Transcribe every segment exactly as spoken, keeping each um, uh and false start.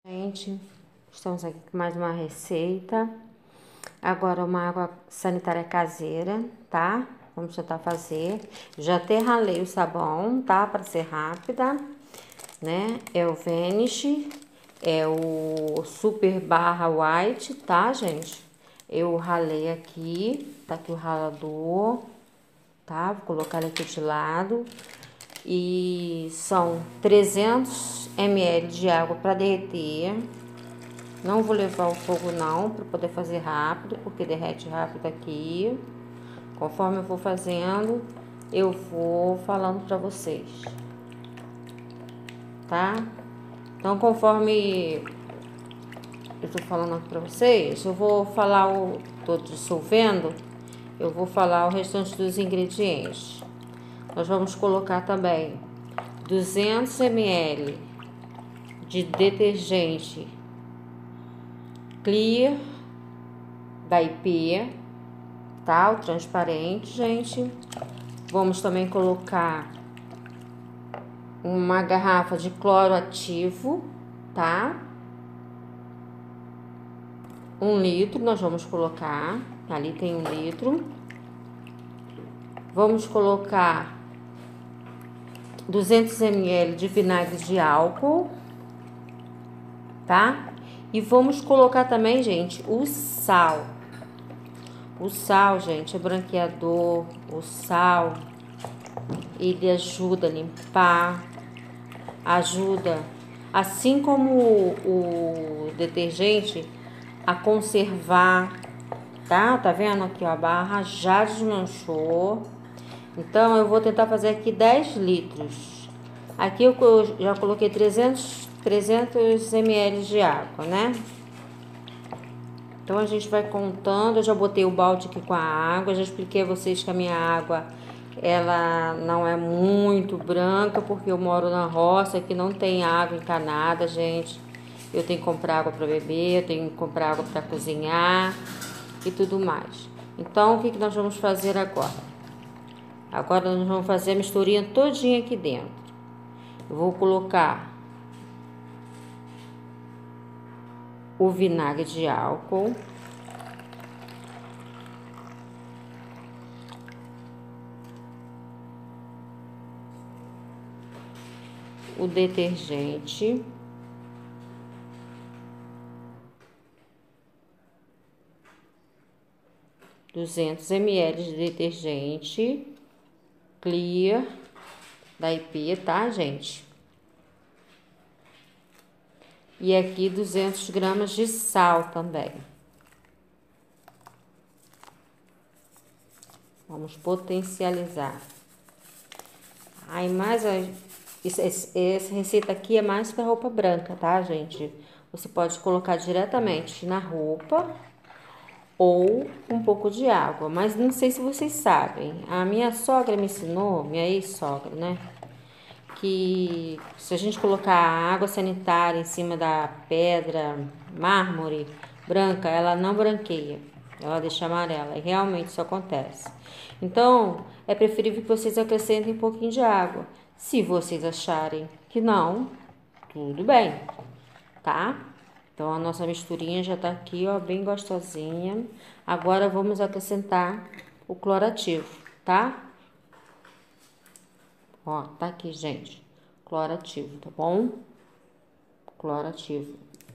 Gente, estamos aqui com mais uma receita. Agora uma água sanitária caseira, tá? Vamos tentar fazer. Já até ralei o sabão, tá? Para ser rápida, né? É o Vanish, é o Super Barra White, tá, gente? Eu ralei aqui, tá aqui o ralador, tá? Vou colocar ele aqui de lado. E são trezentos mililitros de água para derreter. Não vou levar o fogo não, para poder fazer rápido, porque derrete rápido aqui. Conforme eu vou fazendo, eu vou falando para vocês, tá? Então, conforme eu tô falando aqui para vocês, eu vou falar o... tô dissolvendo, eu vou falar o restante dos ingredientes. Nós vamos colocar também duzentos mililitros de detergente Clear da I P, tá? O transparente, gente. Vamos também colocar uma garrafa de cloro ativo, tá? Um litro nós vamos colocar, ali tem um litro. Vamos colocar duzentos mililitros de vinagre de álcool, tá? E vamos colocar também, gente, o sal. O sal, gente, é branqueador. O sal, ele ajuda a limpar, ajuda, assim como o, o detergente, a conservar, tá? Tá vendo aqui, ó, a barra já desmanchou. Então, eu vou tentar fazer aqui dez litros. Aqui eu já coloquei trezentos mililitros de água, né? Então, a gente vai contando. Eu já botei o balde aqui com a água. Já expliquei a vocês que a minha água, ela não é muito branca, porque eu moro na roça, que não tem água encanada, gente. Eu tenho que comprar água para beber, eu tenho que comprar água para cozinhar e tudo mais. Então, o que, que nós vamos fazer agora? Agora, nós vamos fazer a misturinha todinha aqui dentro. Eu vou colocar o vinagre de álcool, o detergente, duzentos mililitros de detergente Clear da I P, tá, gente? E aqui duzentos gramas de sal também. Vamos potencializar. Aí mais essa receita aqui é mais para roupa branca, tá, gente? Você pode colocar diretamente na roupa ou um pouco de água, mas não sei se vocês sabem. A minha sogra me ensinou, minha ex-sogra, né? Que se a gente colocar água sanitária em cima da pedra mármore branca, ela não branqueia, ela deixa amarela, e realmente isso acontece. Então, é preferível que vocês acrescentem um pouquinho de água. Se vocês acharem que não, tudo bem, tá? Então, a nossa misturinha já tá aqui, ó, bem gostosinha. Agora, vamos acrescentar o clorativo, tá? Ó, tá aqui, gente. Clorativo, tá bom? Clorativo.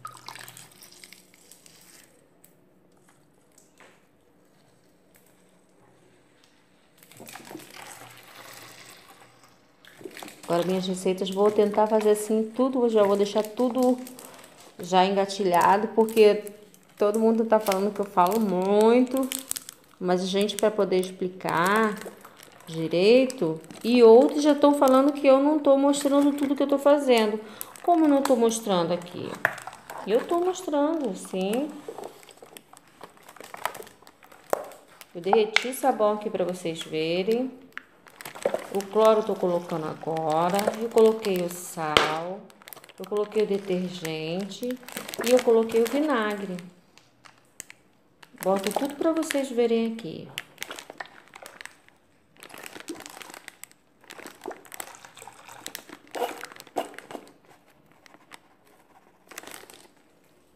Agora, minhas receitas, vou tentar fazer assim tudo. Eu já vou deixar tudo já engatilhado, porque todo mundo tá falando que eu falo muito. Mas, gente, para poder explicar direito, e outros já estão falando que eu não tô mostrando tudo que eu tô fazendo. Como eu não tô mostrando aqui? Eu tô mostrando, sim. Eu derreti sabão aqui para vocês verem. O cloro eu tô colocando agora. Eu coloquei o sal. Eu coloquei o detergente. E eu coloquei o vinagre. Boto tudo para vocês verem aqui.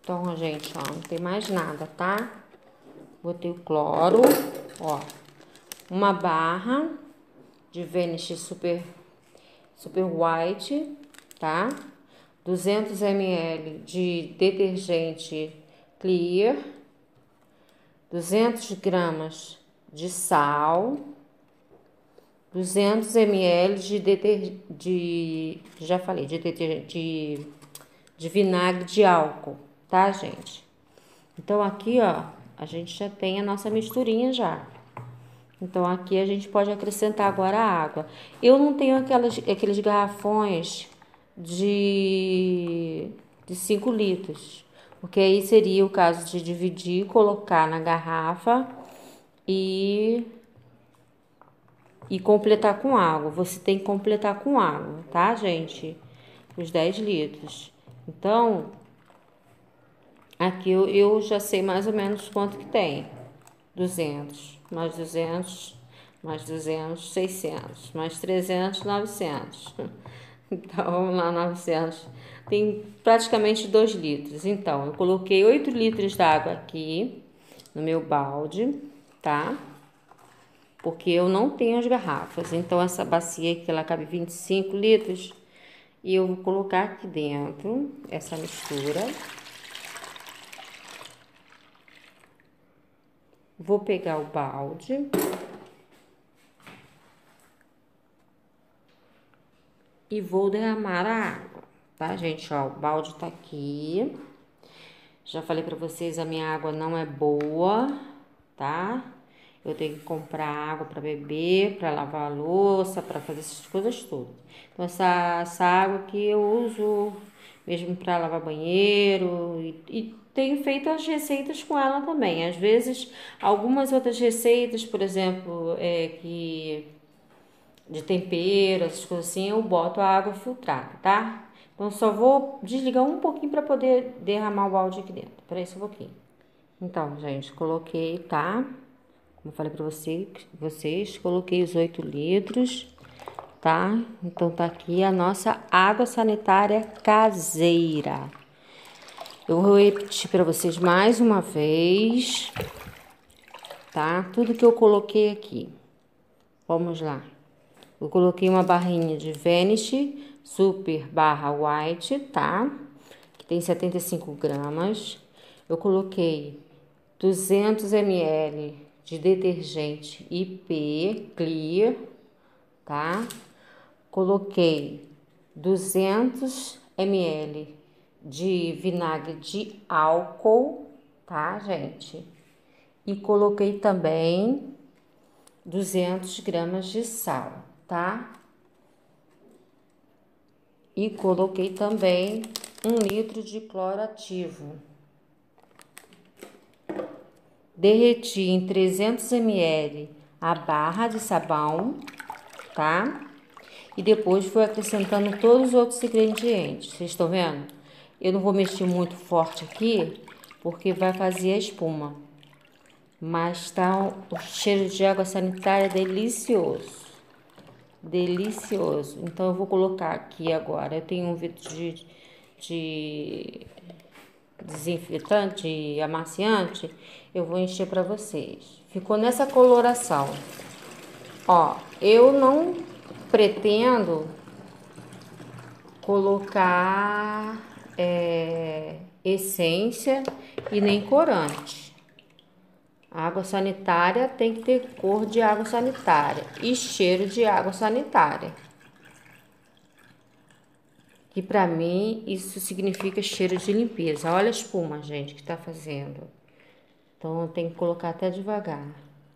Então, gente, ó, não tem mais nada, tá? Botei o cloro, ó. Uma barra de Vanish Super, Super White, tá? duzentos mililitros de detergente Clear. duzentos gramas de sal. duzentos mililitros de, deter, de já falei, de, deter, de, de vinagre de álcool, tá, gente? Então, aqui, ó, a gente já tem a nossa misturinha já. Então, aqui a gente pode acrescentar agora a água. Eu não tenho aquelas, aqueles garrafões de, de cinco litros, porque aí seria o caso de dividir, colocar na garrafa e, e completar com água. Você tem que completar com água, tá, gente? Os dez litros. Então, aqui eu, eu já sei mais ou menos quanto que tem. duzentos, mais duzentos, mais duzentos, seiscentos, mais trezentos, novecentos. Então, vamos lá, novecentos. Tem praticamente dois litros. Então, eu coloquei oito litros d'água aqui no meu balde, tá? Porque eu não tenho as garrafas. Então, essa bacia aqui, ela cabe vinte e cinco litros. E eu vou colocar aqui dentro essa mistura. Vou pegar o balde. E vou derramar a água, tá, gente? Ó, o balde tá aqui. Já falei pra vocês, a minha água não é boa, tá? Eu tenho que comprar água pra beber, pra lavar a louça, pra fazer essas coisas todas. Então, essa, essa água aqui eu uso mesmo pra lavar banheiro e, e tenho feito as receitas com ela também. Às vezes, algumas outras receitas, por exemplo, é que de tempero, essas coisas assim, eu boto a água filtrada, tá? Então, só vou desligar um pouquinho para poder derramar o balde aqui dentro. Peraí só um pouquinho. Então, gente, coloquei, tá? Como eu falei para vocês, vocês, coloquei os oito litros, tá? Então, tá aqui a nossa água sanitária caseira. Eu vou repetir para vocês mais uma vez, tá? Tudo que eu coloquei aqui. Vamos lá. Eu coloquei uma barrinha de Vanish Super barra White, tá? Que tem setenta e cinco gramas. Eu coloquei duzentos mililitros de detergente I P Clear, tá? Coloquei duzentos mililitros de vinagre de álcool, tá, gente? E coloquei também duzentos gramas de sal, tá? E coloquei também um litro de cloro ativo. Derreti em trezentos mililitros a barra de sabão, tá? E depois fui acrescentando todos os outros ingredientes. Vocês estão vendo? Eu não vou mexer muito forte aqui, porque vai fazer a espuma. Mas tá o cheiro de água sanitária delicioso. Delicioso. Então, eu vou colocar aqui agora. Eu tenho um vidro de, de desinfetante, de amaciante. Eu vou encher para vocês. Ficou nessa coloração. Ó, eu não pretendo colocar é, essência e nem corante. A água sanitária tem que ter cor de água sanitária e cheiro de água sanitária. Que pra mim isso significa cheiro de limpeza. Olha a espuma, gente, que tá fazendo. Então tem que colocar até devagar.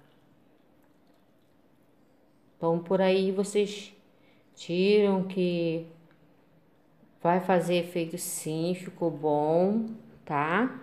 Então por aí vocês tiram que vai fazer efeito sim, ficou bom, tá?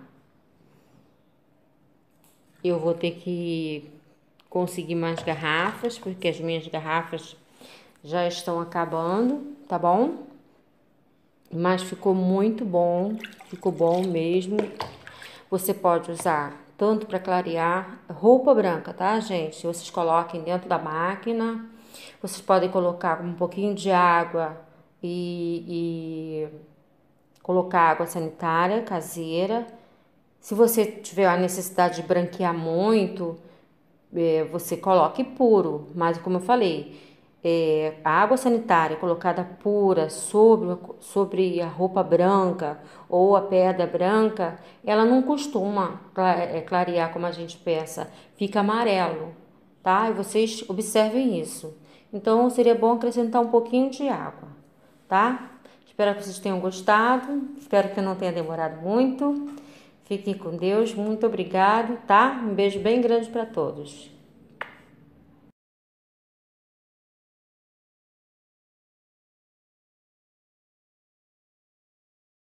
Eu vou ter que conseguir mais garrafas, porque as minhas garrafas já estão acabando, tá bom? Mas ficou muito bom, ficou bom mesmo. Você pode usar tanto para clarear roupa branca, tá, gente? Vocês coloquem dentro da máquina. Vocês podem colocar um pouquinho de água e, e colocar água sanitária caseira. Se você tiver a necessidade de branquear muito, é, você coloque puro, mas como eu falei, é, a água sanitária colocada pura sobre, sobre a roupa branca ou a pedra branca, ela não costuma clarear como a gente pensa, fica amarelo, tá? E vocês observem isso. Então, seria bom acrescentar um pouquinho de água, tá? Espero que vocês tenham gostado, espero que não tenha demorado muito. Fiquem com Deus, muito obrigado, tá? Um beijo bem grande para todos.